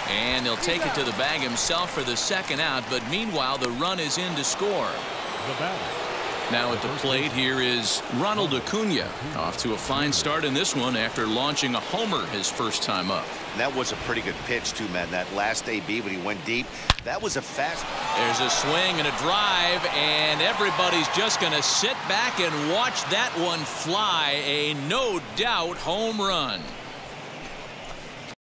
And they'll take it to the bag himself for the second out, but meanwhile the run is in to score. Now at the plate here is Ronald Acuna, off to a fine start in this one after launching a homer his first time up. That was a pretty good pitch too, man. That last AB when he went deep, that was a fast. There's a swing and a drive, and everybody's just going to sit back and watch that one fly. A no doubt home run.